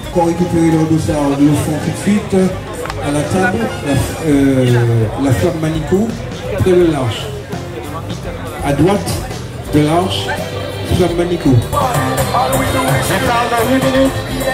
pour récupérer leur dossard, nous le font tout de suite à la table, la flamme Manicot, près de l'arche. À droite de l'arche, flamme Manicot. Je parle dans 8 minutes.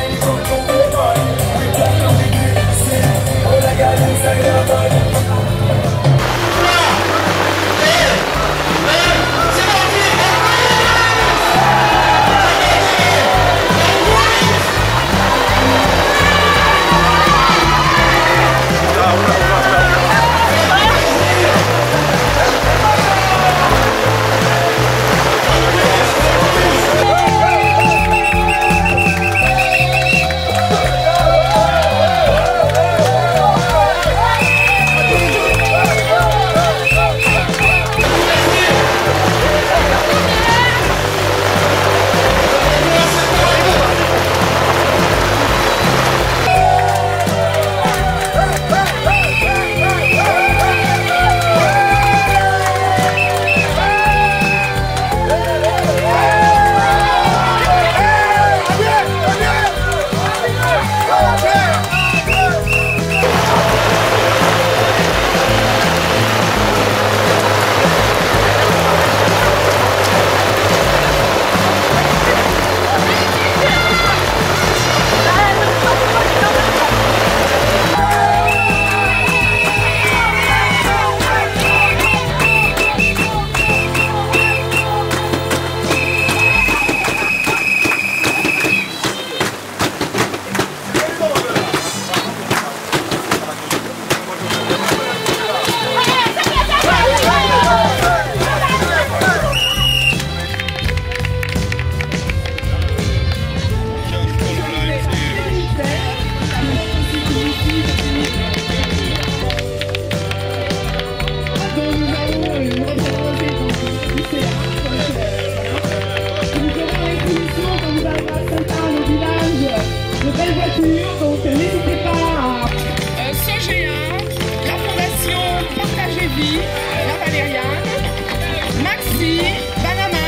Donc n'hésitez pas à Sogéa, la Fondation Partager Vie, la Valériane, Maxi, Banama.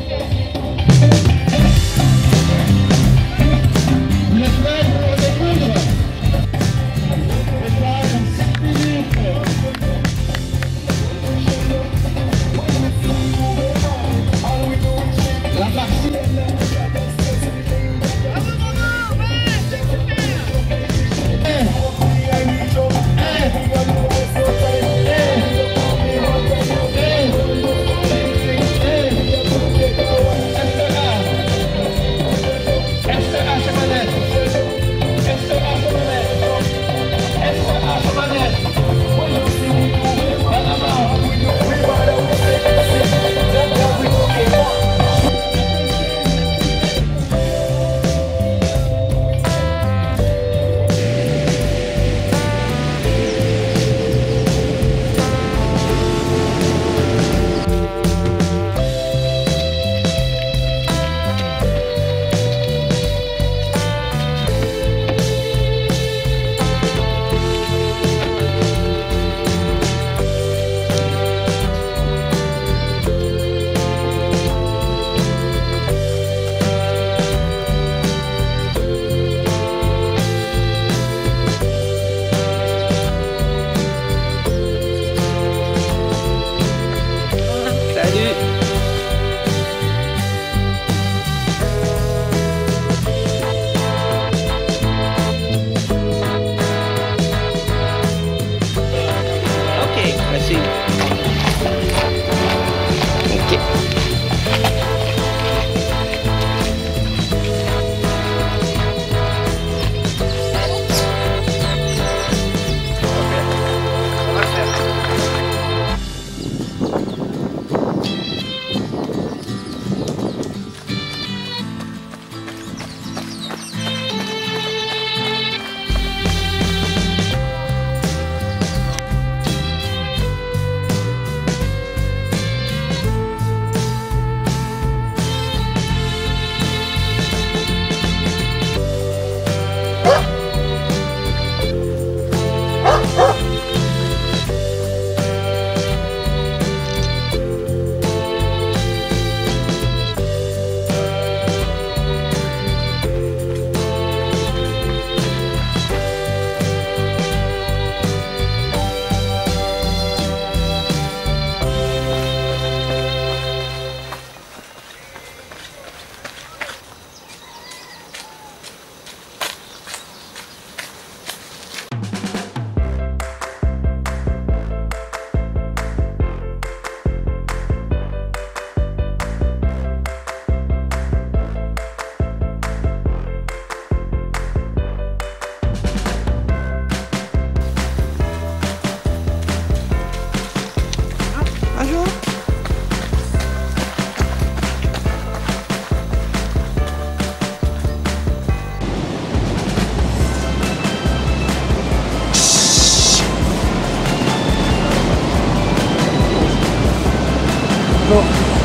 Le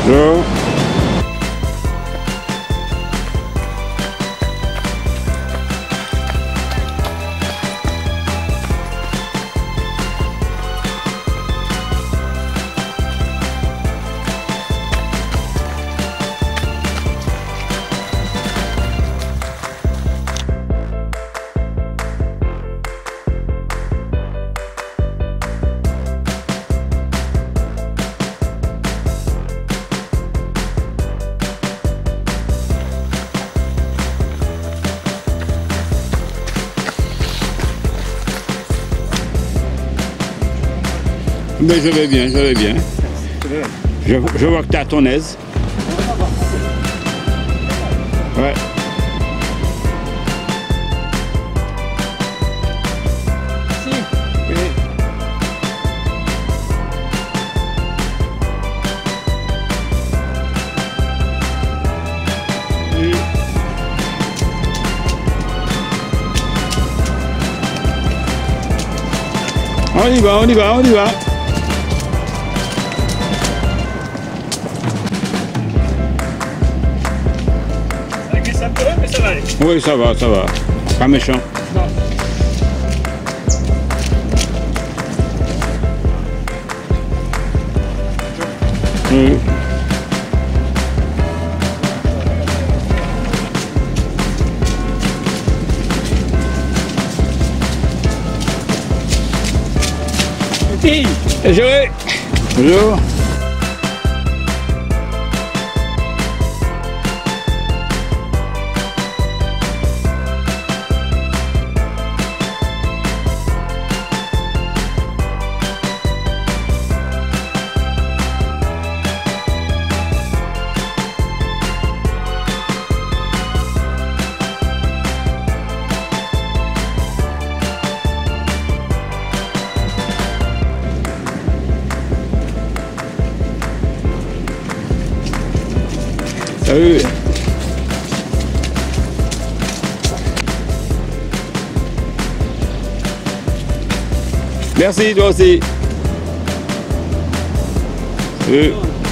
Bonjour. Mais je vais bien, je vais bien. Je vois que tu es à ton aise. Ouais. On y va, on y va, on y va. Ça glisse un peu, mais ça va aller. Oui, ça va, ça va. Pas méchant. Non. Oui. Joué. Bonjour. Salut. Merci, toi aussi. Salut.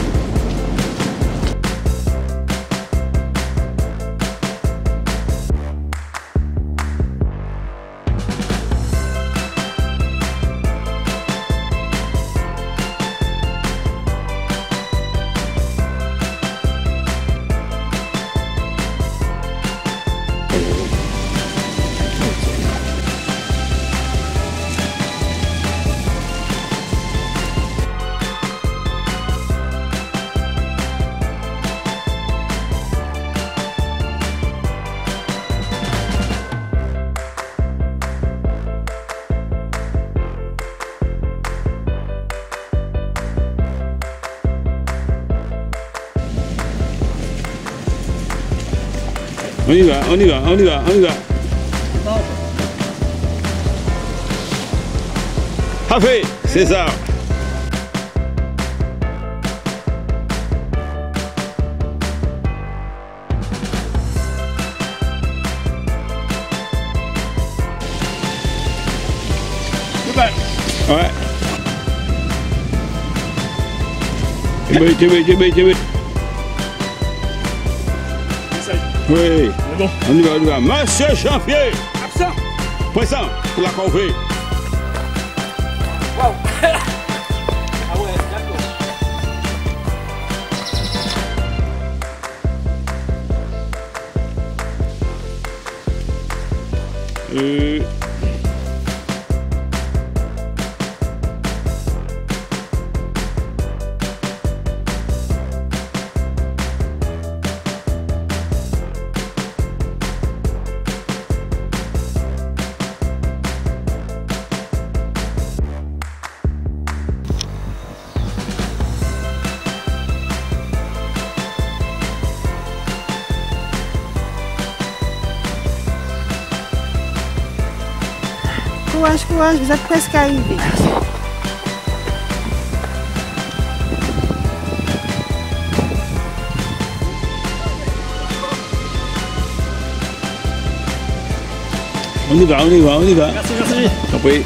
On y va, on y va, on y va, on y va. Parfait, c'est ça. Ouais. Tu veux. Oui, Bon. on y va. Monsieur Champier, Absent. présent pour la corvée. Waouh. Ah ouais, d'accord. Courage, vous êtes presque arrivés. On y va. Merci. T'en prie.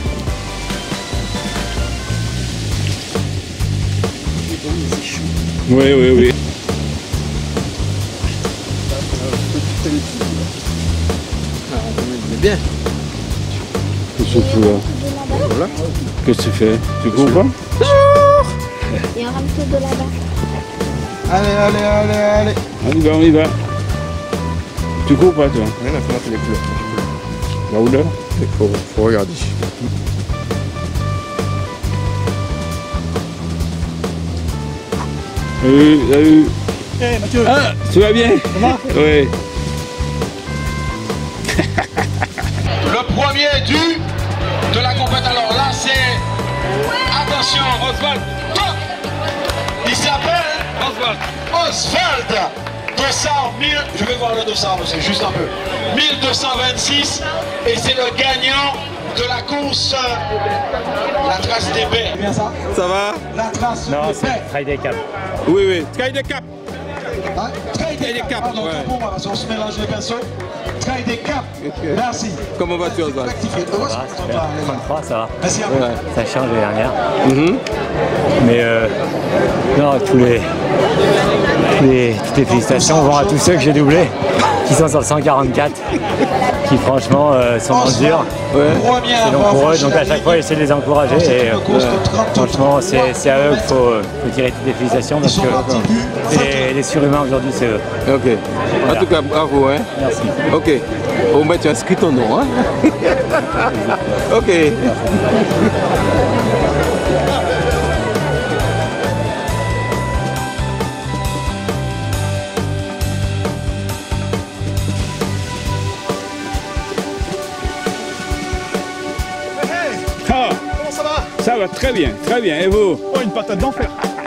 Oui. bien. Qu'est-ce que tu fais là? Voilà. Qu'est-ce que tu fais? Tu cours pas? Il y a un ramasseur de là-bas. Allez. On y va. Tu cours pas toi? Rien à faire les couleurs. La couleur? Il faut regarder. Salut. Hey Mathieu. Ah, tu vas bien? Ça va? Oui. Le premier de la compète, alors là c'est, attention Oswald, top. Il s'appelle Oswald, 200 000, je vais voir le 200 monsieur, juste un peu, 1226 et c'est le gagnant de la course, la trace des baies. C'est bien ça? Ça va? La trace des baies. Trail des Caps. Oui. Trail des Caps. Hein? Trail des Caps, pardon, ouais. bon, parce qu'on se mélange les pinceaux. Trail des Caps, merci. Comment vas-tu, Oswald? Rectifier. Ça va. Merci à vous. Ça change l'année dernière. Mais non, toutes les félicitations vont à tous ceux que j'ai doublés, qui sont sur le 144, qui franchement sont en dur. C'est long pour eux, donc à chaque fois j'essaie de les encourager et franchement c'est à eux qu'il faut tirer toutes les félicitations parce que les surhumains aujourd'hui c'est eux. Ok. Voilà. En tout cas, bravo. Hein. Merci. Ok. Bon, bah, tu as inscrit ton nom. Hein. Ok. Ah, Comment ça va? ça va très bien. Et vous? Oh, une patate d'enfer.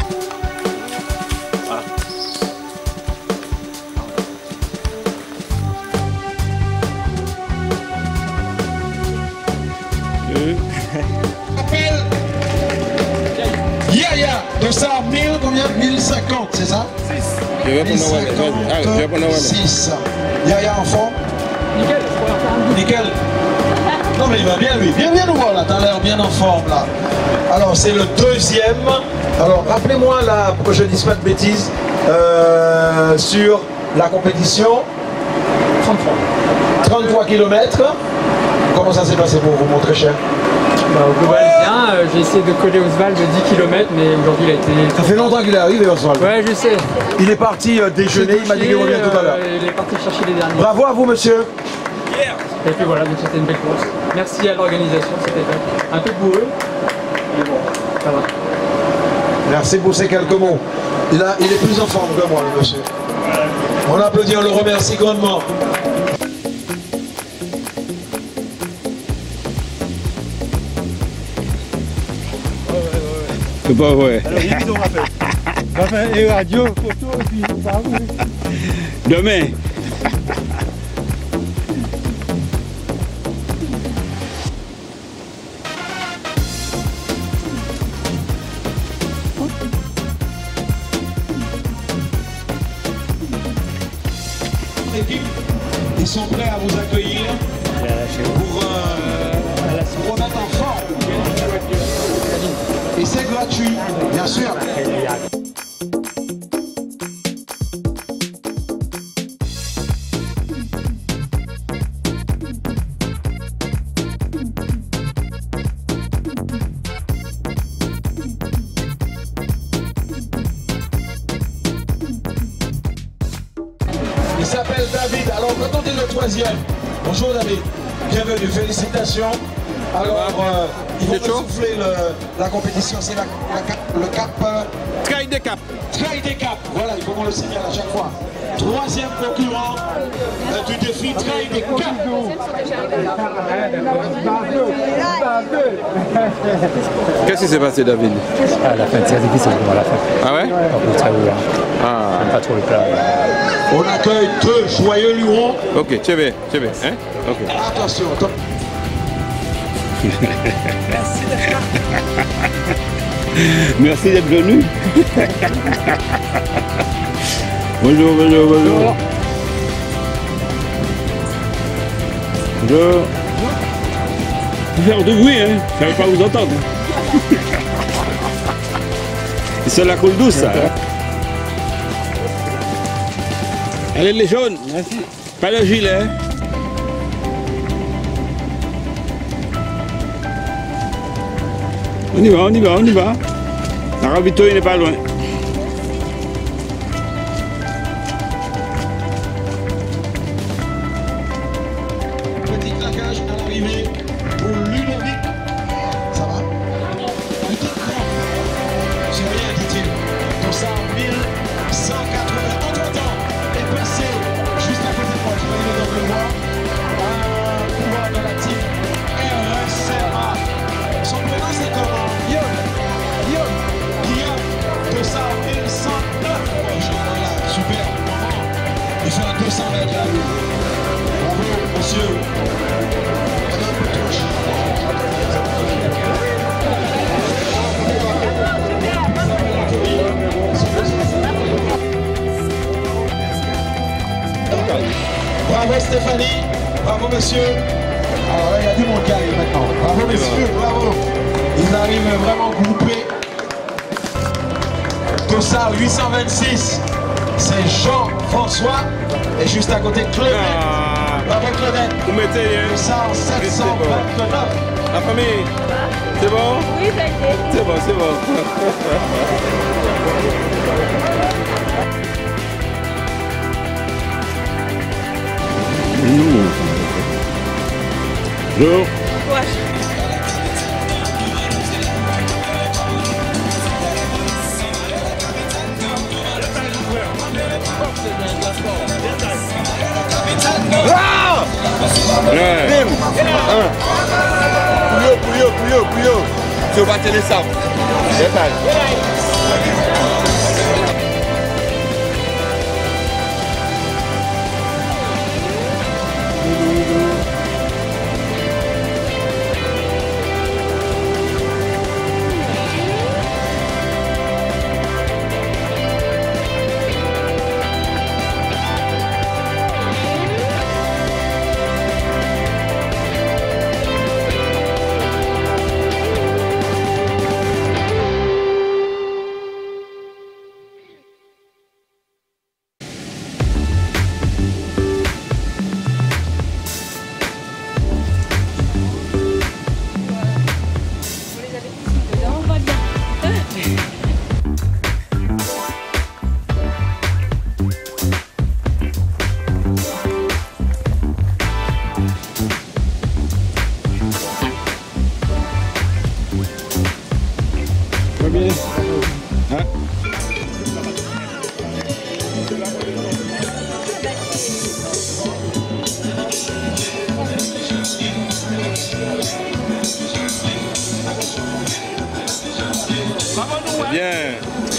Yaya, 200 000, combien? 1050, c'est ça? Je vais prendre 6. Yaya en fond? Nickel. Non mais il va bien lui. Viens nous voir là, t'as l'air bien en forme là. Alors c'est le deuxième. Alors rappelez-moi là, pour que je ne dise pas de bêtises, sur la compétition. 33 km. Comment ça s'est passé pour vous, mon très cher? Au global, bien. J'ai essayé de coller Oswald de 10 km, mais aujourd'hui il a été... Ça fait longtemps qu'il est arrivé, Oswald. Ouais, je sais. Il est parti déjeuner, il m'a dit qu'il revient tout à l'heure. Il est parti chercher les derniers. Bravo à vous, monsieur. Et puis voilà, donc c'était une belle course. Merci à l'organisation, c'était un peu bourreux. Mais bon, ça va. Merci pour ces quelques mots. Il est plus en forme que moi, le monsieur. On applaudit, on le remercie grandement. C'est pas vrai. Alors, vite, on rappelle. Enfin, et radio, photo, et puis bravo. Demain. L'équipe, ils sont prêts à vous accueillir pour vous remettre en forme. Et c'est gratuit, bien sûr. Il s'appelle David. Alors, quand on dit le troisième, bonjour David, bienvenue, félicitations. Alors, ils vont souffler la compétition, c'est le cap. Trail des Caps. Trail des Caps, voilà, il faut qu'on le signale à chaque fois. Troisième concurrent du défi Trail des Caps. Qu'est-ce qui s'est passé, David? À la fin, c'est difficile pour la fin. Ah ouais? Très bien. Ah. Pas trop le plat. On accueille deux joyeux lurons. Ok, tu es bien. Hein? Ok. Attention, attends. Merci d'être venu. Bonjour. Bonjour. Faut faire du bruit, hein. Ça ne veut pas vous entendre. C'est la coule douce, ça. Hein. Allez, les jaunes. Merci. Pas le gilet. On y va, on y va, on y va. La ravito, il n'est pas loin. Petit claquage à l'arrivée pour Ludovic. Ça va? Petit cran. C'est rien, dit-il. Tout ça en 1180. Entre-temps, est passé juste à côté de moi. Je vais aller dans le voir. Un pouvoir de la team RSMA. Son prénom c'est comment? Guillaume. Tout ça en 1109. Voilà, super. Il fait un 200 mètres là. Bravo, monsieur. Madame Petouche. Bravo Stéphanie, bravo monsieur. Alors là il y a du monde qui arrive maintenant. Bravo messieurs, bravo. Ils arrivent vraiment groupés. Tossard 826, c'est Jean-François. Et juste à côté Claudette. Bravo Claudette. Vous mettez hein? Tossard 729. La famille, c'est bon? Oui, ça a été. C'est bon, c'est bon. Bonjour. Pouillot. Tu vas battre les sables. Détail. Bien.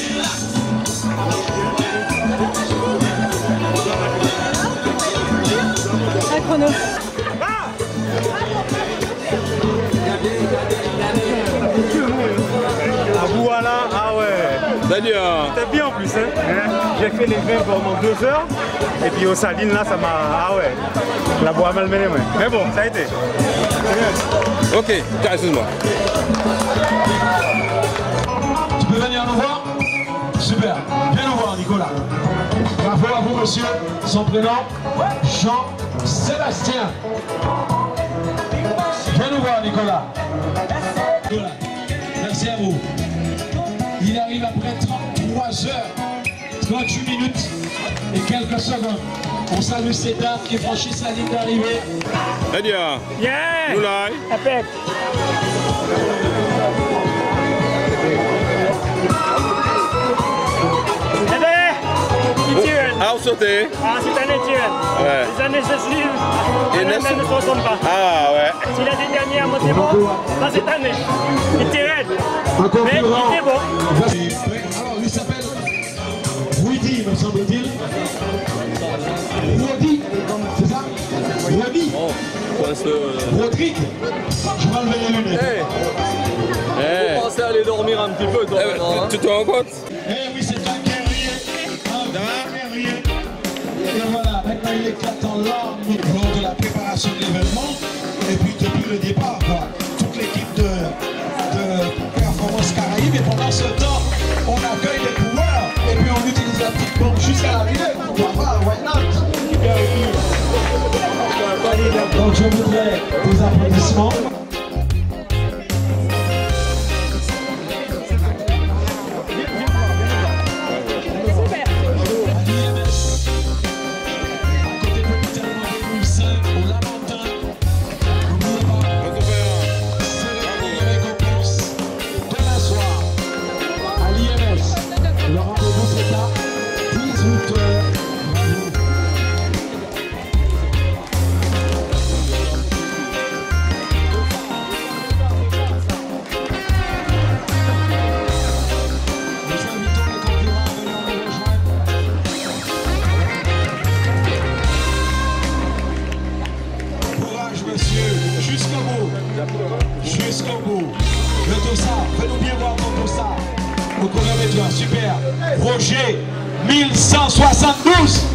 Un chrono. Voilà, ah ouais. Salut. C'était bien en plus, hein. J'ai fait les 20 pendant 2 heures. Et puis aux sardines là, ça m'a. Ah ouais. La boîte a malmené, ouais. Mais bon, ça a été. Ok, excuse-moi. Tu peux venir nous voir? Super. Viens nous voir, Nicolas. Bravo à vous, monsieur. Son prénom, Jean-Sébastien. Viens nous voir, Nicolas. Nicolas. Merci à vous. Il arrive après 33 heures, 38 minutes et quelques secondes. On salue ces dames qui franchissent la ligne d'arrivée. Edia. Yeah. Moulay. Apec. Ah, sauté. Ah, cette année, tu Ouais. Les années se suivent. Et Les années ne se ressemblent pas. Ah, ouais. Si l'année dernière, moi, c'est bon. Pas cette année. Il était raide. Un Mais il concurrent. était bon. Alors, il s'appelle Rudy, me semble-t-il. Rudy, c'est ça? Rudy. Rodrigue. Je vais enlever les lunettes. Hey. Pensez à aller dormir un petit peu, toi. Tu te rends compte? Eh oui, c'est un guerrier. Un guerrier. Et voilà, maintenant il éclate en larmes lors de la préparation de l'événement. Et puis depuis le départ, quoi, toute l'équipe de Performance Caraïbes. Et pendant ce temps, on accueille les coureurs. Et puis on utilise la petite bombe jusqu'à l'arrivée. Pourquoi pas, why not? Donc je voudrais des applaudissements. jusqu'au bout. Jusqu'au bout. Le dossard, fais-nous bien voir ton dossard. Au chronomètre, super. Roger, 1172.